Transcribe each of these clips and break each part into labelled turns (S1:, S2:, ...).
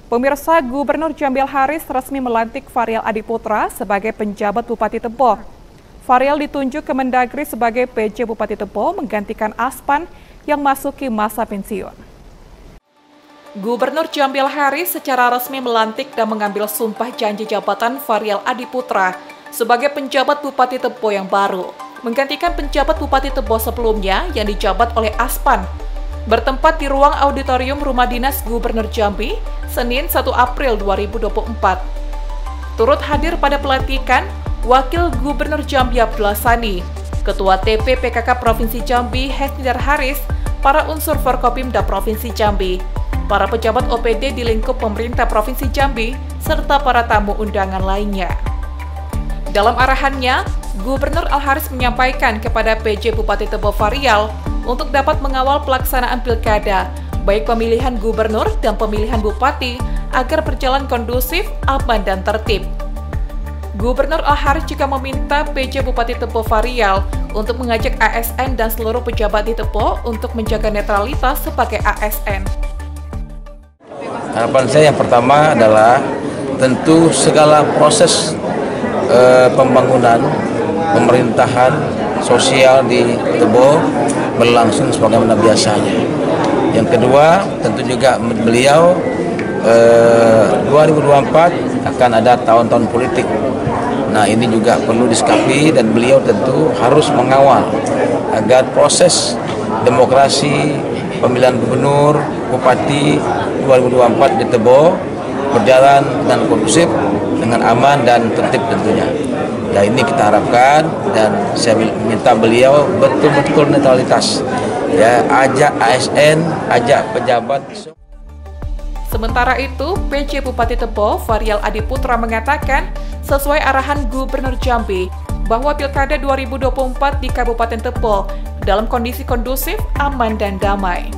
S1: Pemirsa, Gubernur Jambil Haris resmi melantik Fahrial Adiputra sebagai penjabat Bupati Tebo. Fahrial ditunjuk ke Mendagri sebagai PJ Bupati Tebo menggantikan Aspan yang masuki masa pensiun. Gubernur Jambil Haris secara resmi melantik dan mengambil sumpah janji jabatan Fahrial Adiputra sebagai penjabat Bupati Tebo yang baru, menggantikan penjabat Bupati Tebo sebelumnya yang dijabat oleh Aspan. Bertempat di ruang auditorium Rumah Dinas Gubernur Jambi, Senin 1 April 2024. Turut hadir pada pelantikan, Wakil Gubernur Jambi Abdullah Sani, Ketua TP PKK Provinsi Jambi Hesnidar Haris, para unsur Forkopimda Provinsi Jambi, para pejabat OPD di lingkup pemerintah Provinsi Jambi, serta para tamu undangan lainnya. Dalam arahannya, Gubernur Al-Haris menyampaikan kepada PJ Bupati Tebo Fahrial untuk dapat mengawal pelaksanaan pilkada, baik pemilihan gubernur dan pemilihan bupati, agar berjalan kondusif, aman, dan tertib. Gubernur Al-Haris juga meminta PJ Bupati Tebo Fahrial untuk mengajak ASN dan seluruh pejabat di Tebo untuk menjaga netralitas sebagai ASN.
S2: Harapan saya yang pertama adalah tentu segala proses pembangunan, pemerintahan, sosial di Tebo berlangsung sebagaimana biasanya. Yang kedua, tentu juga beliau 2024 akan ada tahun-tahun politik. Nah, ini juga perlu disikapi dan beliau tentu harus mengawal agar proses demokrasi pemilihan gubernur, bupati 2024 di Tebo berjalan dengan kondusif, dengan aman dan tertib tentunya. Ya, ini kita harapkan dan saya minta beliau betul-betul netralitas. Ya, ajak ASN, ajak pejabat.
S1: Sementara itu, PJ Bupati Tebo Fahrial Adiputra mengatakan sesuai arahan Gubernur Jambi bahwa Pilkada 2024 di Kabupaten Tebo dalam kondisi kondusif, aman, dan damai.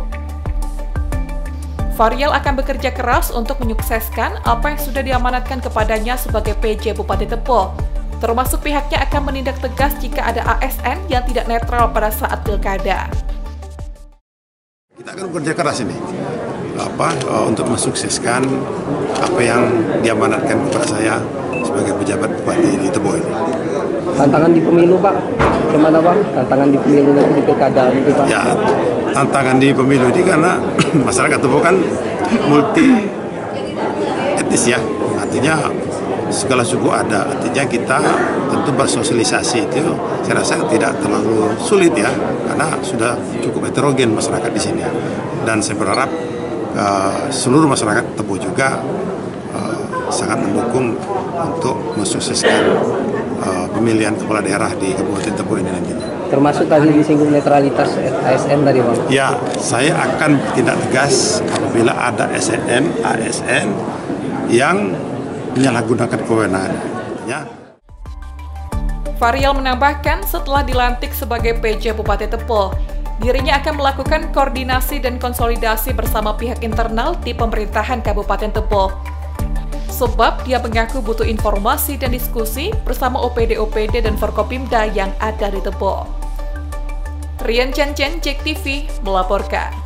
S1: Fahrial akan bekerja keras untuk menyukseskan apa yang sudah diamanatkan kepadanya sebagai PJ Bupati Tebo, termasuk pihaknya akan menindak tegas jika ada ASN yang tidak netral pada saat pilkada.
S3: Kita akan bekerja keras ini, untuk mensukseskan apa yang diamanatkan kepada saya sebagai pejabat Bupati di Tebo ini.
S4: Tantangan di pemilu, Pak, gimana, Pak? Tantangan di pemilu nanti di pilkada itu, Pak?
S3: Ya, tantangan di pemilu ini karena masyarakat Tebo kan multi etis ya, artinya segala suku ada, artinya kita tentu bersosialisasi itu saya rasa tidak terlalu sulit ya, karena sudah cukup heterogen masyarakat di sini. Dan saya berharap seluruh masyarakat Tebo juga sangat mendukung untuk mensukseskan pemilihan kepala daerah di Kabupaten Tebo ini nantinya.
S4: Termasuk tadi disinggung netralitas ASN tadi, Bang?
S3: Ya, saya akan tindak tegas apabila ada ASN yang menyalahgunakan kewenangan. Ya.
S1: Fahrial menambahkan setelah dilantik sebagai PJ Bupati Tebo, dirinya akan melakukan koordinasi dan konsolidasi bersama pihak internal di pemerintahan Kabupaten Tebo. Sebab dia mengaku butuh informasi dan diskusi bersama OPD-OPD dan Forkopimda yang ada di Tebo. Rian Chen, JEK TV melaporkan.